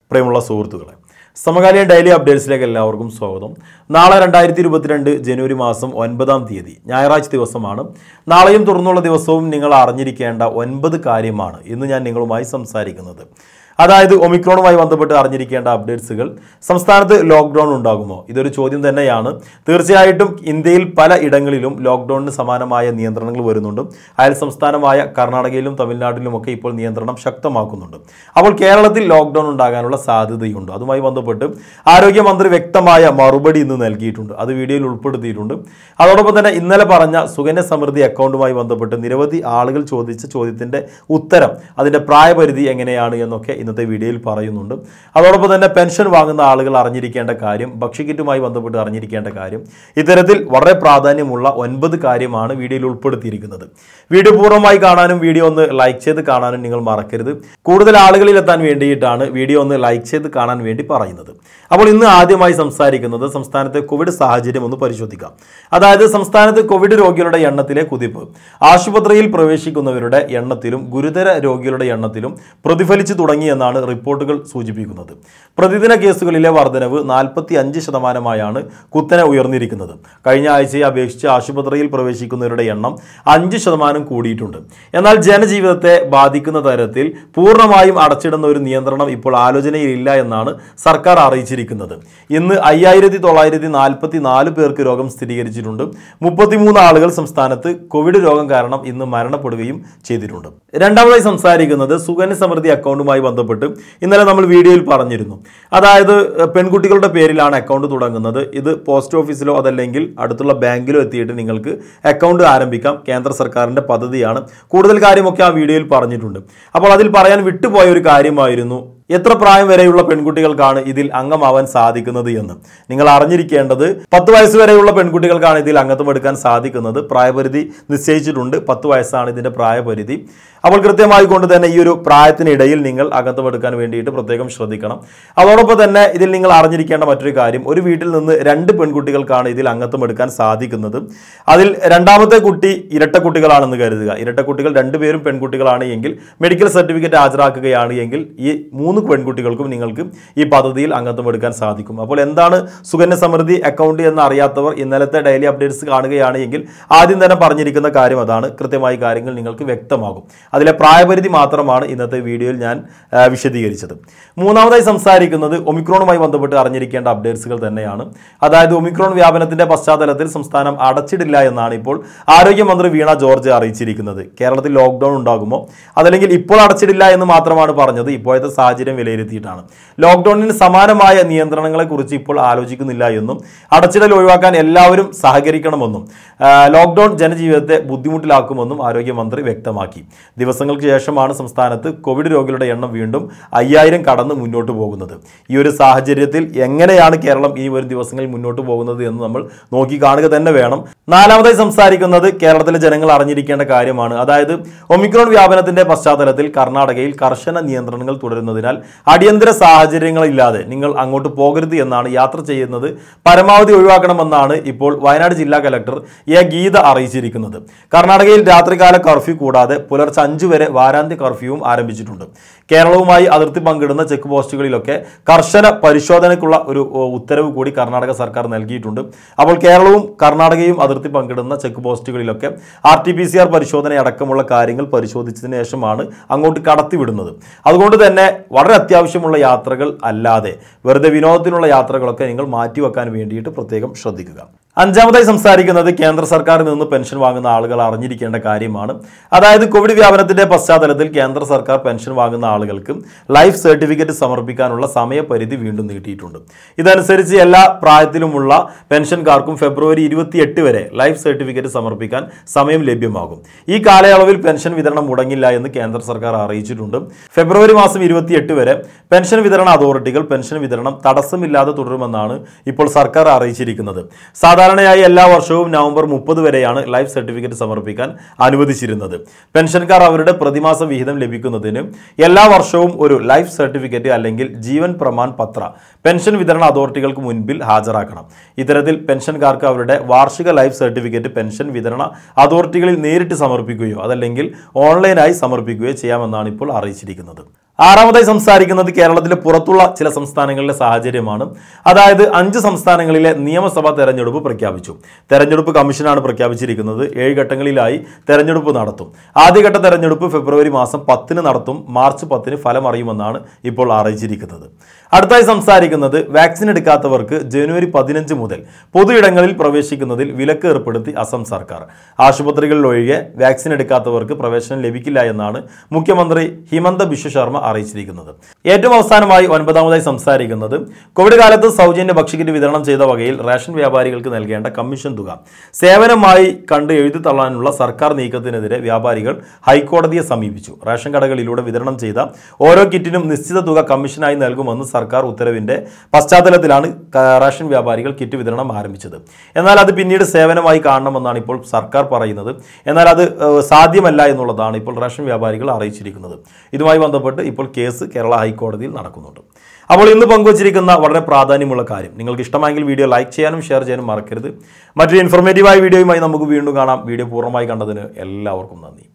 പ്രിയമുള്ള സുഹൃത്തുക്കളെ, സമകാലീന ഡെയിലി അപ്ഡേറ്റ്സിലേക്ക് എല്ലാവർക്കും സ്വാഗതം. നാളെ 2022 ജനുവരി മാസം 9-ാം തീയതി ഞായറാഴ്ച ദിവസമാണ്. നാളെയും തുറന്നുള്ള ദിവസവും നിങ്ങൾ അറിഞ്ഞിരിക്കേണ്ട 9 കാര്യമാണ് ഇന്ന് ഞാൻ നിങ്ങളുമായി സംസാരിക്കുന്നത്. അതായത് ഒമിക്രോണുമായി ബന്ധപ്പെട്ട് അറിഞ്ഞിരിക്കേണ്ട അപ്ഡേറ്റ്സുകൾ. സംസ്ഥാനത്ത് ലോക്ക്ഡൗൺ ഉണ്ടാകുമോ? ഇതൊരു ചോദ്യം തന്നെയാണ്. തീർച്ചയായിട്ടും ഇന്ത്യയിൽ പല ഇടങ്ങളിലും ലോക്ക്ഡൌണിന് സമാനമായ നിയന്ത്രണങ്ങൾ വരുന്നുണ്ട്. അയൽ സംസ്ഥാനമായ കർണാടകയിലും തമിഴ്നാട്ടിലുമൊക്കെ ഇപ്പോൾ നിയന്ത്രണം ശക്തമാക്കുന്നുണ്ട്. അപ്പോൾ കേരളത്തിൽ ലോക്ക്ഡൌൺ ഉണ്ടാകാനുള്ള സാധ്യതയുണ്ട്. അതുമായി ബന്ധപ്പെട്ട് ആരോഗ്യമന്ത്രി വ്യക്തമായ മറുപടി ഇന്ന് നൽകിയിട്ടുണ്ട്. അത് വീഡിയോയിൽ ഉൾപ്പെടുത്തിയിട്ടുണ്ട്. അതോടൊപ്പം തന്നെ ഇന്നലെ പറഞ്ഞ സുകന്യ സമൃദ്ധി അക്കൗണ്ടുമായി ബന്ധപ്പെട്ട് നിരവധി ആളുകൾ ചോദിച്ച ചോദ്യത്തിൻ്റെ ഉത്തരം, അതിൻ്റെ പ്രായപരിധി എങ്ങനെയാണ് എന്നൊക്കെ ഇന്നത്തെ വീഡിയോയിൽ പറയുന്നുണ്ട്. അതോടൊപ്പം തന്നെ പെൻഷൻ വാങ്ങുന്ന ആളുകൾ അറിഞ്ഞിരിക്കേണ്ട കാര്യം, ഭക്ഷ്യക്കിറ്റുമായി ബന്ധപ്പെട്ട് അറിഞ്ഞിരിക്കേണ്ട കാര്യം, ഇത്തരത്തിൽ വളരെ പ്രാധാന്യമുള്ള 9 കാര്യമാണ് വീഡിയോയിൽ ഉൾപ്പെടുത്തിയിരിക്കുന്നത്. വീഡിയോ പൂർണ്ണമായി കാണാനും വീഡിയോ ഒന്ന് ലൈക്ക് ചെയ്ത് കാണാനും നിങ്ങൾ മറക്കരുത്. കൂടുതൽ ആളുകളിൽ എത്താൻ വേണ്ടിയിട്ടാണ് വീഡിയോ ഒന്ന് ലൈക്ക് ചെയ്ത് കാണാൻ വേണ്ടി പറയുന്നത്. അപ്പോൾ ഇന്ന് ആദ്യമായി സംസാരിക്കുന്നത് സംസ്ഥാനത്തെ കോവിഡ് സാഹചര്യം ഒന്ന് പരിശോധിക്കാം. അതായത് സംസ്ഥാനത്ത് കോവിഡ് രോഗികളുടെ എണ്ണത്തിലെ കുതിപ്പ് ആശുപത്രിയിൽ പ്രവേശിക്കുന്നവരുടെ എണ്ണത്തിലും ഗുരുതര രോഗികളുടെ എണ്ണത്തിലും പ്രതിഫലിച്ചു തുടങ്ങി എന്നാണ് റിപ്പോർട്ടുകൾ സൂചിപ്പിക്കുന്നത്. പ്രതിദിന കേസുകളിലെ വർധനവ് 45%-ആയാണ് കുത്തനെ ഉയർന്നിരിക്കുന്നത്. കഴിഞ്ഞ ആഴ്ചയെ അപേക്ഷിച്ച് ആശുപത്രിയിൽ പ്രവേശിക്കുന്നവരുടെ എണ്ണം 5% കൂടിയിട്ടുണ്ട്. എന്നാൽ ജനജീവിതത്തെ ബാധിക്കുന്ന തരത്തിൽ പൂർണ്ണമായും അടച്ചിടുന്ന ഒരു നിയന്ത്രണം ഇപ്പോൾ ആലോചനയിലില്ല എന്നാണ് സർക്കാർ അറിയിച്ചിരിക്കുന്നത്. ഇന്ന് 5944 പേർക്ക് രോഗം സ്ഥിരീകരിച്ചിട്ടുണ്ട്. 33 ആളുകൾ സംസ്ഥാനത്ത് കോവിഡ് രോഗം കാരണം ഇന്ന് മരണപ്പെടുകയും ചെയ്തിട്ടുണ്ട്. രണ്ടാമതായി സംസാരിക്കുന്നത് സുകന്യ സമൃദ്ധി അക്കൗണ്ടുമായി ബന്ധപ്പെട്ട് ഇന്നലെ നമ്മൾ വീഡിയോയിൽ പറഞ്ഞിരുന്നു. അതായത് പെൺകുട്ടികളുടെ പേരിലാണ് അക്കൗണ്ട് തുടങ്ങുന്നത്. ഇത് പോസ്റ്റ് ഓഫീസിലോ അതല്ലെങ്കിൽ അടുത്തുള്ള ബാങ്കിലോ എത്തിയിട്ട് നിങ്ങൾക്ക് അക്കൗണ്ട് ആരംഭിക്കാം. കേന്ദ്ര സർക്കാരിൻ്റെ പദ്ധതിയാണ്. കൂടുതൽ കാര്യമൊക്കെ ആ വീഡിയോയിൽ പറഞ്ഞിട്ടുണ്ട്. അപ്പോൾ അതിൽ പറയാൻ വിട്ടുപോയ ഒരു കാര്യമായിരുന്നു എത്ര പ്രായം വരെയുള്ള പെൺകുട്ടികൾക്കാണ് ഇതിൽ അംഗമാവാൻ സാധിക്കുന്നത് എന്ന്. നിങ്ങൾ അറിഞ്ഞിരിക്കേണ്ടത് 10 വയസ്സ് വരെയുള്ള പെൺകുട്ടികൾക്കാണ് ഇതിൽ അംഗത്വം എടുക്കാൻ സാധിക്കുന്നത്. പ്രായപരിധി നിശ്ചയിച്ചിട്ടുണ്ട്. 10 വയസ്സാണ് ഇതിൻ്റെ പ്രായപരിധി. അപ്പോൾ കൃത്യമായി കൊണ്ട് തന്നെ ഈ ഒരു പ്രായത്തിനിടയിൽ നിങ്ങൾ അംഗത്വം എടുക്കാൻ വേണ്ടിയിട്ട് പ്രത്യേകം ശ്രദ്ധിക്കണം. അതോടൊപ്പം തന്നെ ഇതിൽ നിങ്ങൾ അറിഞ്ഞിരിക്കേണ്ട മറ്റൊരു കാര്യം, ഒരു വീട്ടിൽ നിന്ന് 2 പെൺകുട്ടികൾക്കാണ് ഇതിൽ അംഗത്വം എടുക്കാൻ സാധിക്കുന്നത്. അതിൽ രണ്ടാമത്തെ കുട്ടി ഇരട്ട കുട്ടികളാണെന്ന് കരുതുക. ഇരട്ട കുട്ടികൾ 2 പേരും പെൺകുട്ടികളാണ് എങ്കിൽ മെഡിക്കൽ സർട്ടിഫിക്കറ്റ് ഹാജരാക്കുകയാണ് എങ്കിൽ ഈ 3 പെൺകുട്ടികൾക്കും നിങ്ങൾക്ക് ഈ പദ്ധതിയിൽ അംഗത്വം എടുക്കാൻ സാധിക്കും. അപ്പോൾ എന്താണ് സുകന്യ സമൃദ്ധി അക്കൗണ്ട് എന്ന് അറിയാത്തവർ ഇന്നലത്തെ ഡെയിലി അപ്ഡേറ്റ്സ് കാണുകയാണ് എങ്കിൽ ആദ്യം തന്നെ പറഞ്ഞിരിക്കുന്ന കാര്യം അതാണ്. കൃത്യമായി കാര്യങ്ങൾ നിങ്ങൾക്ക് വ്യക്തമാകും. അതിലെ പ്രായപരിധി മാത്രമാണ് ഇന്നത്തെ വീഡിയോയിൽ ഞാൻ വിശദീകരിച്ചത്. മൂന്നാമതായി സംസാരിക്കുന്നത് ഒമിക്രോണുമായി ബന്ധപ്പെട്ട് അറിഞ്ഞിരിക്കേണ്ട അപ്ഡേറ്റ്സുകൾ തന്നെയാണ്. അതായത് ഒമിക്രോൺ വ്യാപനത്തിന്റെ പശ്ചാത്തലത്തിൽ സംസ്ഥാനം അടച്ചിടില്ല എന്നാണ് ഇപ്പോൾ ആരോഗ്യമന്ത്രി വീണ ജോർജ് അറിയിച്ചിരിക്കുന്നത്. കേരളത്തിൽ ലോക്ക്ഡൌൺ ഉണ്ടാകുമോ? അതല്ലെങ്കിൽ ഇപ്പോൾ അടച്ചിടില്ല എന്ന് മാത്രമാണ് പറഞ്ഞത്. ഇപ്പോഴത്തെ സാഹചര്യം വിലയിരുത്തിയിട്ടാണ്. ലോക്ക്ഡൌണിന് സമാനമായ നിയന്ത്രണങ്ങളെ കുറിച്ച് ഇപ്പോൾ ആലോചിക്കുന്നില്ല എന്നും അടച്ചിടൽ ഒഴിവാക്കാൻ എല്ലാവരും സഹകരിക്കണമെന്നും ലോക്ക്ഡൌൺ ജനജീവിതത്തെ ബുദ്ധിമുട്ടിലാക്കുമെന്നും ആരോഗ്യമന്ത്രി വ്യക്തമാക്കി. ദിവസങ്ങൾക്ക് ശേഷമാണ് സംസ്ഥാനത്ത് കോവിഡ് രോഗികളുടെ എണ്ണം വീണ്ടും 5000 കടന്ന് മുന്നോട്ട് പോകുന്നത്. ഈ ഒരു സാഹചര്യത്തിൽ എങ്ങനെയാണ് കേരളം ഈ ഒരു ദിവസങ്ങളിൽ മുന്നോട്ട് പോകുന്നത് എന്ന് നമ്മൾ നോക്കി കാണുക തന്നെ വേണം. നാലാമതായി സംസാരിക്കുന്നത് കേരളത്തിലെ ജനങ്ങൾ അറിഞ്ഞിരിക്കേണ്ട കാര്യമാണ്. അതായത് ഒമിക്രോൺ വ്യാപനത്തിന്റെ പശ്ചാത്തലത്തിൽ കർണാടകയിൽ കർശന നിയന്ത്രണങ്ങൾ തുടരുന്നതിനാൽ അടിയന്തര സാഹചര്യങ്ങളില്ലാതെ നിങ്ങൾ അങ്ങോട്ട് പോകരുത് എന്നാണ്. യാത്ര ചെയ്യുന്നത് പരമാവധി ഒഴിവാക്കണമെന്നാണ് ഇപ്പോൾ വയനാട് ജില്ലാ കലക്ടർ 𝒂𝒂𝒂𝒂 അറിയിച്ചിരിക്കുന്നത്. കർണാടകയിൽ രാത്രികാല കർഫ്യൂ കൂടാതെ പുലർച്ചെ 5 വരെ വാരാന്ത്യ കർഫ്യൂവും ആരംഭിച്ചിട്ടുണ്ട്. കേരളവുമായി അതിർത്തി പങ്കിടുന്ന ചെക്ക് പോസ്റ്റുകളിലൊക്കെ കർശന പരിശോധനയ്ക്കുള്ള ഒരു ഉത്തരവ് കൂടി കർണാടക സർക്കാർ നൽകിയിട്ടുണ്ട്. അപ്പോൾ കേരളവും കർണാടകയും അതിർത്തി പങ്കിടുന്ന ചെക്ക് പോസ്റ്റുകളിലൊക്കെ RT-PCR പരിശോധനയടക്കമുള്ള കാര്യങ്ങൾ പരിശോധിച്ചതിന് ശേഷമാണ് അങ്ങോട്ട് കടത്തിവിടുന്നത്. അതുകൊണ്ട് തന്നെ വളരെ അത്യാവശ്യമുള്ള യാത്രകൾ അല്ലാതെ വെറുതെ വിനോദത്തിനുള്ള യാത്രകളൊക്കെ നിങ്ങൾ മാറ്റിവെക്കാൻ വേണ്ടിയിട്ട് പ്രത്യേകം ശ്രദ്ധിക്കുക. അഞ്ചാമതായി സംസാരിക്കുന്നത് കേന്ദ്ര സർക്കാരിൽ നിന്ന് പെൻഷൻ വാങ്ങുന്ന ആളുകൾ അറിഞ്ഞിരിക്കേണ്ട കാര്യമാണ്. അതായത് കോവിഡ് വ്യാപനത്തിന്റെ പശ്ചാത്തലത്തിൽ കേന്ദ്ര സർക്കാർ പെൻഷൻ വാങ്ങുന്ന ആളുകൾക്ക് ലൈഫ് സർട്ടിഫിക്കറ്റ് സമർപ്പിക്കാനുള്ള സമയപരിധി വീണ്ടും നീട്ടിയിട്ടുണ്ട്. ഇതനുസരിച്ച് എല്ലാ പ്രായത്തിലുമുള്ള പെൻഷൻകാർക്കും ഫെബ്രുവരി 28 വരെ ലൈഫ് സർട്ടിഫിക്കറ്റ് സമർപ്പിക്കാൻ സമയം ലഭ്യമാകും. ഈ കാലയളവിൽ പെൻഷൻ വിതരണം മുടങ്ങില്ല എന്ന് കേന്ദ്ര സർക്കാർ അറിയിച്ചിട്ടുണ്ട്. ഫെബ്രുവരി മാസം 28 വരെ പെൻഷൻ വിതരണ അതോറിറ്റികൾ പെൻഷൻ വിതരണം തടസ്സമില്ലാതെ തുടരുമെന്നാണ് ഇപ്പോൾ സർക്കാർ അറിയിച്ചിരിക്കുന്നത്. സാധാരണയായി എല്ലാ വർഷവും നവംബർ 30 വരെയാണ് ലൈഫ് സർട്ടിഫിക്കറ്റ് സമർപ്പിക്കാൻ അനുവദിച്ചിരുന്നത്. പെൻഷൻകാർ അവരുടെ പ്രതിമാസ വിഹിതം ലഭിക്കുന്നതിന് എല്ലാ വർഷവും ഒരു ലൈഫ് സർട്ടിഫിക്കറ്റ് അല്ലെങ്കിൽ ജീവൻ പ്രമാൺ പത്ര പെൻഷൻ വിതരണ അതോറിറ്റികൾക്ക് മുൻപിൽ ഹാജരാക്കണം. ഇത്തരത്തിൽ പെൻഷൻകാർക്ക് അവരുടെ വാർഷിക ലൈഫ് സർട്ടിഫിക്കറ്റ് പെൻഷൻ വിതരണ അതോറിറ്റികളിൽ നേരിട്ട് സമർപ്പിക്കുകയോ അതല്ലെങ്കിൽ ഓൺലൈനായി സമർപ്പിക്കുകയോ ചെയ്യാമെന്നാണ് ഇപ്പോൾ അറിയിച്ചിരിക്കുന്നത്. ആറാമതായി സംസാരിക്കുന്നത് കേരളത്തിലെ പുറത്തുള്ള ചില സംസ്ഥാനങ്ങളിലെ സാഹചര്യമാണ്. അതായത് 5 സംസ്ഥാനങ്ങളിലെ നിയമസഭാ തെരഞ്ഞെടുപ്പ് പ്രഖ്യാപിച്ചു. തെരഞ്ഞെടുപ്പ് കമ്മീഷനാണ് പ്രഖ്യാപിച്ചിരിക്കുന്നത്. 7 ഘട്ടങ്ങളിലായി തെരഞ്ഞെടുപ്പ് നടത്തും. ആദ്യഘട്ട തെരഞ്ഞെടുപ്പ് ഫെബ്രുവരി മാസം 10 നടത്തും. മാർച്ച് 10 ഫലം അറിയുമെന്നാണ് ഇപ്പോൾ അറിയിച്ചിരിക്കുന്നത്. അടുത്തായി സംസാരിക്കുന്നത് വാക്സിൻ എടുക്കാത്തവർക്ക് ജനുവരി 15 മുതൽ പൊതു ഇടങ്ങളിൽ പ്രവേശിക്കുന്നതിൽ വിലക്ക് ഏർപ്പെടുത്തി അസം സർക്കാർ. ആശുപത്രികളിൽ ഒഴികെ വാക്സിൻ എടുക്കാത്തവർക്ക് പ്രവേശനം ലഭിക്കില്ല എന്നാണ് മുഖ്യമന്ത്രി ഹിമന്ത ബിശ്വ ശർമ്മ അറിയിച്ചിരിക്കുന്നത്. ഏറ്റവും അവസാനമായി 9ാമതായി സംസാരിക്കുന്നത് കോവിഡ് കാലത്ത് സൗജന്യ ഭക്ഷ്യക്കിറ്റ് വിതരണം ചെയ്ത വകയിൽ റേഷൻ വ്യാപാരികൾക്ക് നൽകേണ്ട കമ്മീഷൻ തുക സേവനമായി കണ്ട് എഴുതി തള്ളാനുള്ള സർക്കാർ നീക്കത്തിനെതിരെ വ്യാപാരികൾ ഹൈക്കോടതിയെ സമീപിച്ചു. റേഷൻ കടകളിലൂടെ വിതരണം ചെയ്ത ഓരോ കിറ്റിനും നിശ്ചിത തുക കമ്മീഷനായി നൽകുമെന്ന് സർക്കാർ ഉത്തരവിന്റെ പശ്ചാത്തലത്തിലാണ് റേഷൻ വ്യാപാരികൾ കിറ്റ് വിതരണം ആരംഭിച്ചത്. എന്നാൽ അത് പിന്നീട് സേവനമായി കാണണമെന്നാണ് ഇപ്പോൾ സർക്കാർ പറയുന്നത്. എന്നാൽ അത് സാധ്യമല്ല എന്നുള്ളതാണ് ഇപ്പോൾ റേഷൻ വ്യാപാരികൾ അറിയിച്ചിരിക്കുന്നത്. ഇതുമായി ബന്ധപ്പെട്ട് ഇപ്പോൾ കേസ് കേരള ഹൈക്കോടതിയിൽ നടക്കുന്നുണ്ട്. അപ്പോൾ ഇന്ന് പങ്കുവച്ചിരിക്കുന്ന വളരെ പ്രാധാന്യമുള്ള കാര്യം, നിങ്ങൾക്ക് ഇഷ്ടമായെങ്കിൽ വീഡിയോ ലൈക്ക് ചെയ്യാനും ഷെയർ ചെയ്യാനും മറക്കരുത്. മറ്റൊരു ഇൻഫോർമേറ്റീവായ വീഡിയോയുമായി നമുക്ക് വീണ്ടും കാണാം. വീഡിയോ പൂർണ്ണമായി കണ്ടതിന് എല്ലാവർക്കും നന്ദി.